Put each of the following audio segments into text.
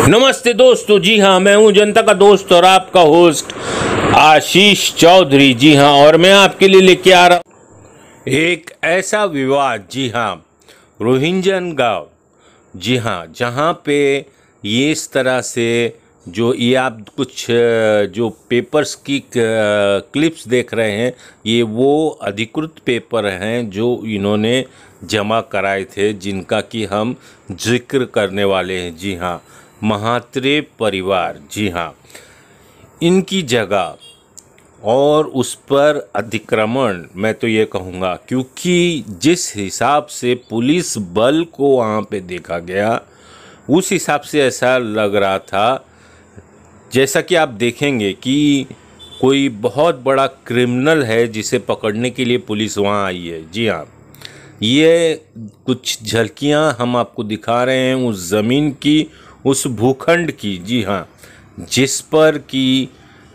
नमस्ते दोस्तों, जी हाँ, मैं हूँ जनता का दोस्त और आपका होस्ट आशीष चौधरी। जी हाँ, और मैं आपके लिए लेके आ रहा हूँ एक ऐसा विवाद। जी हाँ, रोहिंग्यन गांव। जी हाँ, जहाँ पे ये इस तरह से जो ये आप कुछ जो पेपर्स की क्लिप्स देख रहे हैं, ये वो अधिकृत पेपर हैं जो इन्होंने जमा कराए थे, जिनका कि हम जिक्र करने वाले हैं। जी हाँ, महात्रे परिवार। जी हाँ, इनकी जगह और उस पर अतिक्रमण, मैं तो ये कहूँगा, क्योंकि जिस हिसाब से पुलिस बल को वहाँ पे देखा गया, उस हिसाब से ऐसा लग रहा था जैसा कि आप देखेंगे कि कोई बहुत बड़ा क्रिमिनल है जिसे पकड़ने के लिए पुलिस वहाँ आई है। जी हाँ, ये कुछ झलकियाँ हम आपको दिखा रहे हैं उस ज़मीन की, उस भूखंड की। जी हाँ, जिस पर कि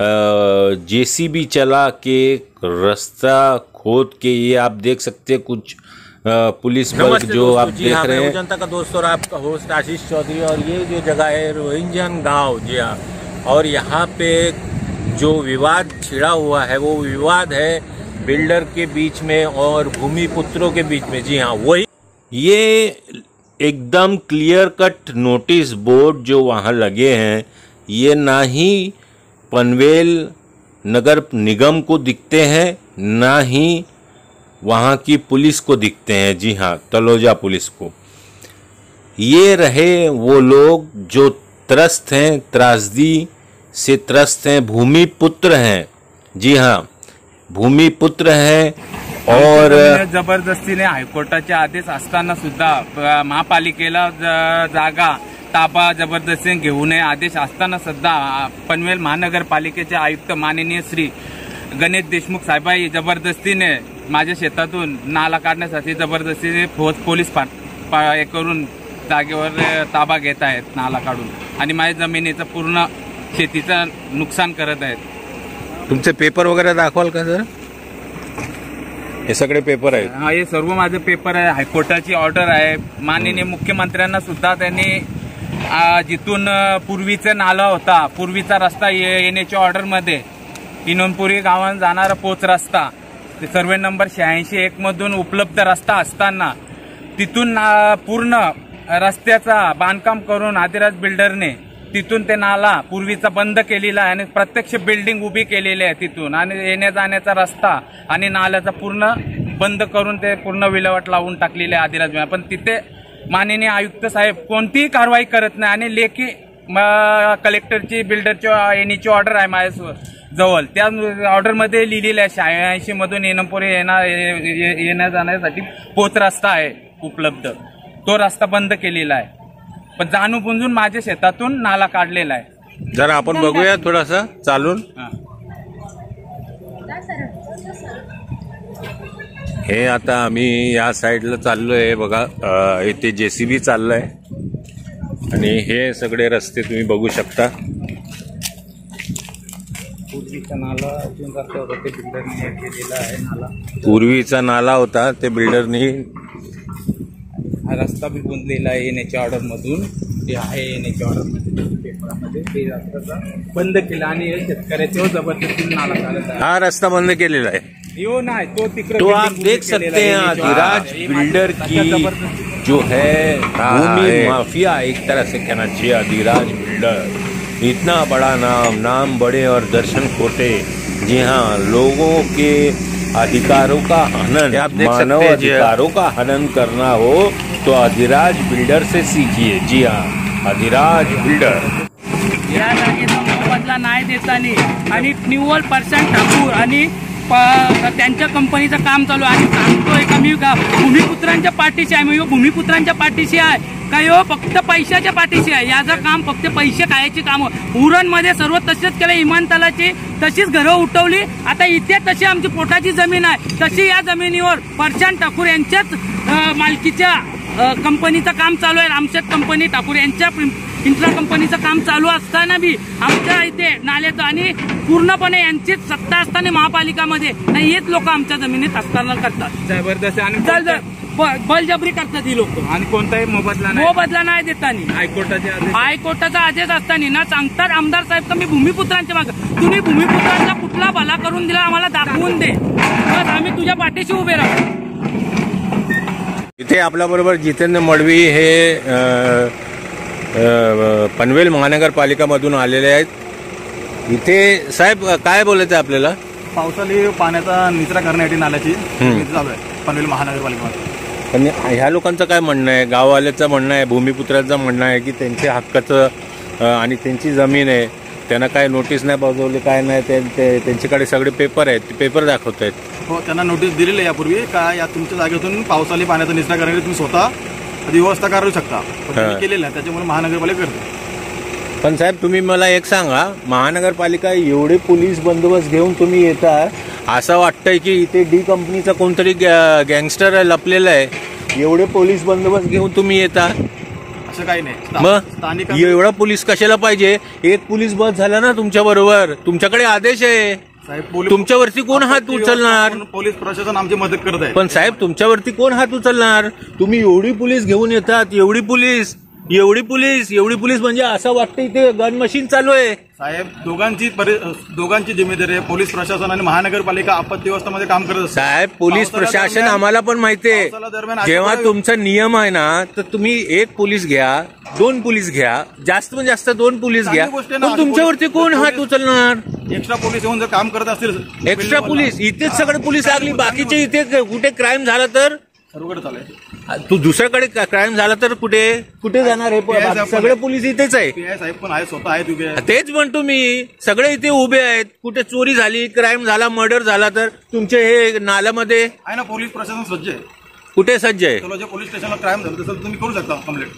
जेसीबी चला के रास्ता खोद के, ये आप देख सकते हैं कुछ पुलिस बल जो आप देख रहे हैं। जनता का दोस्त और आपका होस्ट आशीष चौधरी। और ये जो जगह है रोहिंग्यन गांव। जी हाँ, और यहाँ पे जो विवाद छिड़ा हुआ है वो विवाद है बिल्डर के बीच में और भूमिपुत्रों के बीच में। जी हाँ, वही ये एकदम क्लियर कट नोटिस बोर्ड जो वहाँ लगे हैं, ये ना ही पनवेल नगर निगम को दिखते हैं, ना ही वहाँ की पुलिस को दिखते हैं। जी हाँ, तलोजा पुलिस को। ये रहे वो लोग जो त्रस्त हैं, त्रासदी से त्रस्त हैं, भूमिपुत्र हैं। जी हाँ, भूमिपुत्र हैं। और जबरदस्तीने हायकोर्टाचे आदेश असताना सुद्धा महापालिकेला जागा ताबा जबरदस्तीने घेऊ नये आदेश असताना सुद्धा पनवेल महानगरपालिकेचे आयुक्त माननीय श्री गणेश देशमुख साहेब जबरदस्तीने माझ्या शेतातून नाला काढण्यासाठी जबरदस्तीने पोलीस करून जागेवर ताबा घेत आहेत, नाला काढून, आणि माझ्या जमिनीचं पूर्ण शेतीचं नुकसान करत आहेत। तुमचे पेपर वगैरे दाखवाल का सर? हे सगळे पेपर आहेत? हा, हे सर्व माझे पेपर आहे। हायकोर्टाची ऑर्डर आहे। माननीय मुख्यमंत्र्यांना सुद्धा त्यांनी जिथून पूर्वीचा नाला होता, पूर्वीचा रस्ता येण्याच्या ऑर्डर मध्ये इनोनपुरी गावात जाणारा पोच रस्ता, ते सर्वे नंबर 86-1 मधून उपलब्ध रस्ता असताना तिथून पूर्ण रस्त्याचा बांधकाम करून आदिराज बिल्डरने तिथून ते नाला पूर्वीचा बंद केलेला आहे आणि प्रत्यक्ष बिल्डिंग उभी केलेली आहे तिथून, आणि येण्या जाण्याचा रस्ता आणि नाल्याचा पूर्ण बंद करून ते पूर्ण विल्हेवाट लावून टाकलेले आहे आदिराज। पण तिथे माननीय आयुक्त साहेब कोणतीही कारवाई करत नाही आणि लेखी कलेक्टरची बिल्डरची येण्याची ऑर्डर आहे माझ्या जवळ। त्या ऑर्डरमध्ये लिहिलेलं आहे 86 मधून इनोनपुरी येण्या जाण्यासाठी पोच रस्ता आहे उपलब्ध, तो रस्ता बंद केलेला आहे, पण जाणून बुंजून माझ्या शेतातून नाला काढलेला आहे। जरा आपण बघूया थोडासा चालून। हे आता आम्ही या साईडला चाललोय बघा, इथे जेसीबी चाललंय आणि हे सगळे रस्ते तुम्ही बघू शकता। पूर्वीचा नाला ते बिल्डरने केलेला आहे, नाला पूर्वीचा नाला होता, ते बिल्डरनी हा रस्ता भी बुंदलेला आहे येण्याच्या ऑर्डर मधून। ते आहे येण्याच्या ऑर्डर मध्ये पेपरामध्ये ते रस्ता बंद केला आणि शेतकऱ्याच्या जबरदस्तीने नाला काढत आहे। हा रस्ता बंद केलेला है, यो नहीं तो तिकडे तो आप देख सकते हैं आदिराज बिल्डर की जो है भूमि माफिया, एक तरह से कहना चाहिए। आदिराज बिल्डर इतना बड़ा नाम बड़े और दर्शन खोटे। जी हाँ, लोगों के अधिकारों का हनन, मानव अधिकारों का हनन करना हो तो आदिराज बिल्डर से सीखिए। जी हाँ, आदिराज बिल्डर या जागेचा मोबदला नाही देताना आणि निव्वळ पर्सेंट ठाकूर आणि त्यांच्या कंपनीचं काम चालू आहे। आणि सांगतोय का मी भूमिपुत्रांच्या पाठीशी आहे, मी भूमिपुत्रांच्या पाठीशी आहे का यो फक्त पैशाच्या पाठीशी आहे? याचं काम फक्त पैसे खायची कामं। उरणमध्ये सर्व तसेच केलं, विमानतळाची तशीच घरं उठवली। आता इथे तशी आमची पोटाची जमीन आहे, तशी या जमिनीवर प्रशांत ठाकूर यांच्याच मालकीच्या कंपनीचं काम चालू आहे। रामशेठ कंपनी ठाकूर यांच्या इंट्रा कंपनीचं काम चालू असताना बी आमच्या इथे नाल्याचं आणि पूर्णपणे यांचीच सत्ता असताना महापालिकामध्ये नाही, हेच लोक आमच्या जमिनीत हस्तांतरण करतात जबरदस्ती। आणि बळजबरी करतात ही लोक आणि कोणताही मोबदला मोबदला नाही देताना हायकोर्टाचा आदेश असताना ना सांगतात आमदार साहेब का मी भूमिपुत्रांच्या मागे तुम्ही भूमिपुत्रांचा कुठला भला करून दिला आम्हाला दाखवून दे बस आम्ही तुझ्या पाठीशी उभे राहू. इथे आपल्याबरोबर जितेंद्र मडवी हे पनवेल महानगरपालिकामधून आलेले आहेत. इथे साहेब काय बोलायचं आहे आपल्याला? पावसाळी पाण्याचा निचरा करण्यासाठी नाल्याची चालू आहे पनवेल महानगरपालिकेमध्ये. पण ह्या लोकांचं काय म्हणणं आहे? गाववाल्याचं म्हणणं आहे, भूमिपुत्रांचं म्हणणं आहे की त्यांच्या हक्काचं आणि त्यांची जमीन आहे, त्यांना काय नोटीस नाही बजावली काय नाही, त्यांच्याकडे सगळे पेपर आहेत, ते पेपर दाखवत आहेत. हो, त्यांना नोटीस दिलेली आहे यापूर्वी का या तुमच्या जागेतून पावसाळी पाण्याचा निचरा करण्यासाठी तुम्ही स्वतः व्यवस्था करू शकता, केलेलं आहे त्याच्यामुळे महानगरपालिका करते. पण साहेब तुम्ही मला एक सांगा, महानगरपालिका एवढे पोलीस बंदोबस्त घेऊन तुम्ही येता, असं वाटतंय की इथे डी कंपनीचा कोणतरी गँगस्टर लपलेला आहे, एवढे पोलीस बंदोबस्त घेऊन तुम्ही येता? असं काही नाही. मग एवढा पोलीस कशाला पाहिजे? एक पोलीस बस झाला ना तुमच्या बरोबर, तुमच्याकडे आदेश आहे साहेब. तुमच्यावरती कोण हात उचलणार? पोलीस प्रशासन आमची मदत करत आहे. पण साहेब तुमच्यावरती कोण हात उचलणार? तुम्ही एवढी पोलीस घेऊन येतात, एवढी पोलीस म्हणजे असं वाटतं इथे गन मशीन चालू आहे. साहेब दोघांची जिम्मेदारी आहे. पोलीस प्रशासन आणि महानगरपालिका आपत्ती व्यवस्थेमध्ये काम करत असते. साहेब पोलीस प्रशासन आम्हाला पण माहिती आहे, जेव्हा तुमचा नियम आहे ना तर तुम्ही एक पोलीस घ्या, 2 पोलीस घ्या, जास्त पण जास्त 2 पोलीस घ्या, पण तुमच्यावरती कोण हात उचलणार? एक्स्ट्रा पोलीस येऊन जर काम करत असतील, एक्स्ट्रा पोलीस इथेच सगळे पोलीस लागली, बाकीचे इथे कुठे क्राईम झाला तर सर्वकडे चालू आहे. तू दुसऱ्याकडे क्राईम झाला तर कुठे जाणार आहे? सगळे पोलीस इथेच आहे. साहेब पण आहे, स्वतः आहेत उभे. तेच म्हणतो मी, सगळे इथे उभे आहेत. कुठे चोरी झाली, क्राईम झाला, मर्डर झाला तर तुमचे हे नाल्यामध्ये आहे ना. पोलीस प्रशासन सज्ज आहे. कुठे सज्ज आहे? जे पोलीस स्टेशनला क्राईम झालं तसं तुम्ही करू शकता कंप्लेंट.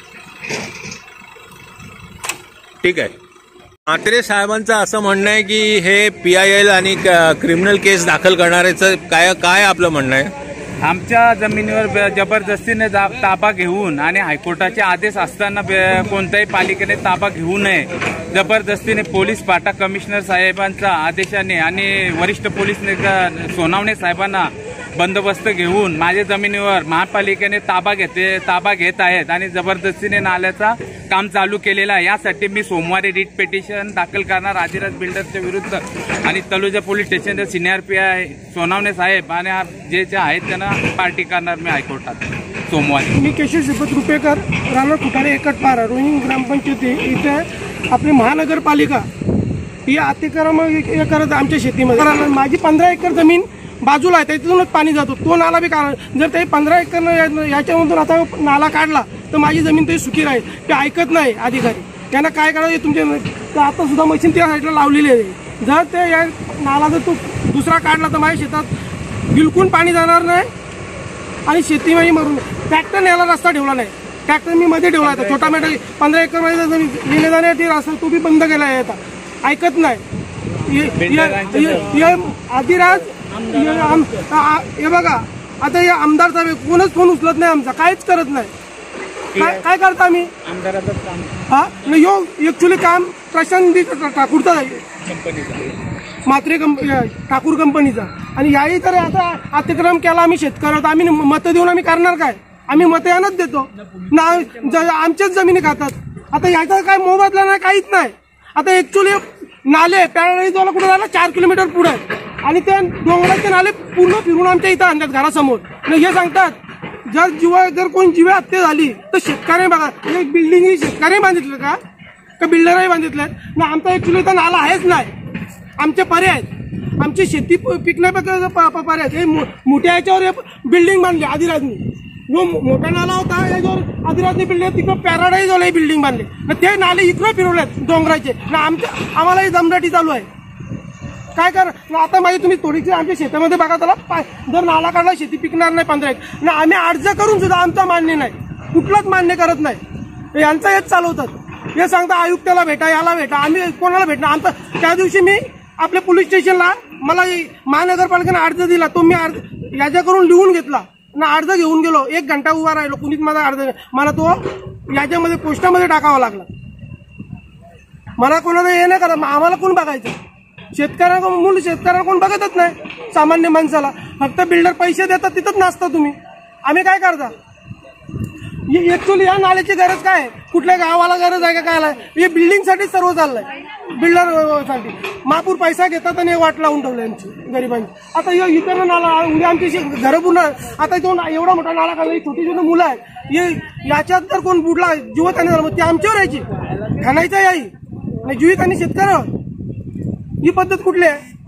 ठीक आहे. म्हात्रे साहेबांचं असं म्हणणं आहे की हे PIL आणि क्रिमिनल केस दाखल करणाऱ्याचं काय आपलं म्हणणं आहे? आमच्या जमिनीवर जबरदस्तीने ताबा घेऊन आणि हायकोर्टाचे आदेश असताना कोणत्याही पालिकेने ताबा घेऊ नये, जबरदस्तीने पोलीस पाटा कमिशनर साहेबांच्या आदेशाने आणि वरिष्ठ पोलीस सोनावणे साहेबांना बंदोबस्त घेऊन माझ्या जमिनीवर महापालिकेने ताबा घेत आहेत आणि जबरदस्तीने नाल्याचा काम चालू केलेला आहे. यासाठी मी सोमवारी रिट पिटिशन दाखल करणार आदिराज बिल्डर्सच्या विरुद्ध आणि तलोजा पोलीस स्टेशनचे सिनियर PI सोनावणे साहेब आणि जे आहेत त्यांना पार्टी करणार मी हायकोर्टात सोमवारी. मी केशव श्रीपत रुपेकर, राणा खुटारे एकटपारा, रोहिणी ग्रामपंचायती. इथे आपली महानगरपालिका ही अतिक्रम करत आमच्या शेतीमध्ये. माझी 15 एकर जमीन बाजूला आहे, त्यातूनच पाणी जातो. तो नाला बी जर ते 15 एकर याच्यामधून आता नाला काढला तर माझी जमीन तरी सुखी राहील. ते ऐकत नाही अधिकारी. त्यांना काय करायचं, तुमच्या आता सुद्धा मशीन त्या साईडला लावलेली आहे. जर ते या नाला जर तो दुसरा काढला तर माझ्या शेतात बिलकुल पाणी जाणार नाही आणि शेतीमध्ये मरून. ट्रॅक्टर न्यायला रस्ता ठेवला नाही, ट्रॅक्टर मी मध्ये ठेवला आहे. छोटा मोठा 15 एकर मध्ये जमीन येणे जाण्यासाठी रस्ता तो बी बंद केला आहे. आता ऐकत नाही. आदिराज हे बघा, आता या आमदार साहेब कोणच फोन उचलत नाही आमचा, काहीच करत नाही. काय करता आम्ही हा यो ऍक्च्युली काम प्रशांत ठाकूरचा म्हात्रे ठाकूर कंपनीचा. आणि याही तर आता अतिक्रम केला आम्ही शेतकऱ्यात. आम्ही मतं देऊन आम्ही करणार काय? आम्ही मतं यानच देतो ना, आमच्याच जमिनी खातात. आता याचा काय मोबदला नाही, काहीच नाही. आता ऍक्च्युली नाले पॅराडाईजवाला कुठे झाला 4 किलोमीटर पुढे आणि ते डोंगराचे नाले पूर्ण फिरून आमच्या इथं आणतात घरासमोर. हे सांगतात जर कोण जीव हत्या झाली तर शेतकऱ्याने बघा, एक बिल्डिंग ही शेतकऱ्याने बांधितलं का बिल्डरही बांधितलं ना. आमचा ऍक्च्युली इथं नाला आहेच नाही. आमचे पर्याय आहेत, आमची शेती पिकण्यापेक्षा पर्याय आहेत. हे मोठ्या याच्यावर बिल्डिंग बांधली आदिराजनी. जो मोठा नाला होता याच्यावर आदिराजनी बिल्डिंग, तिकडं पॅराडाईजवाला बिल्डिंग बांधले ना. ते नाले इकडं फिरवलेत डोंगराचे ना. आम्हाला ही दमदाटी चालू आहे. काय कर ना आता माझी तुम्ही थोडीशी आमच्या शेतामध्ये बघा, त्याला जर नाला काढला शेती पिकणार नाही 15 एकर ना. आम्ही अर्ज करून सुद्धा आमचा मान्य नाही, कुठलाच मान्य करत नाही. यांचं हेच चालवतात. हे सांगता आयुक्ताला भेटा, याला भेटा. आम्ही कोणाला भेटणार? आमचा त्या दिवशी मी आपल्या पोलीस स्टेशनला मला महानगरपालिकेने अर्ज दिला, तो मी याच्याकडून लिहून घेतला ना. अर्ज घेऊन गेलो, 1 घंटा उभा राहिलो, कुणीच माझा अर्ज मला तो याच्यामध्ये पोस्टामध्ये टाकावा लागला. मला कोणाला हे नाही करा, आम्हाला कोण बघायचं? शेतकऱ्यांना कोण बघतच नाही. सामान्य माणसाला फक्त बिल्डर पैसे देतात, तिथंच नाचता तुम्ही. आम्ही काय करता? ऍक्च्युली या नाल्याची गरज काय आहे? कुठल्या गावाला गरज आहे का काय आहे? हे बिल्डिंगसाठी सर्व चाललंय, बिल्डरसाठी. महापूर पैसा घेतात आणि वाट लावून ठेवलं यांची गरिबांची. आता इतर नाला उद्या आमची घरं पूर्ण आता तो एवढा मोठा नाला काढला, छोटी छोटी मुलं आहेत, याच्यात जर कोण बुडला जीवित आणि झालं ती आमच्यावर यायची खाणायचं याही जीवित आणि शेतकऱ्यावर. ही पद्धत कुठली आहे?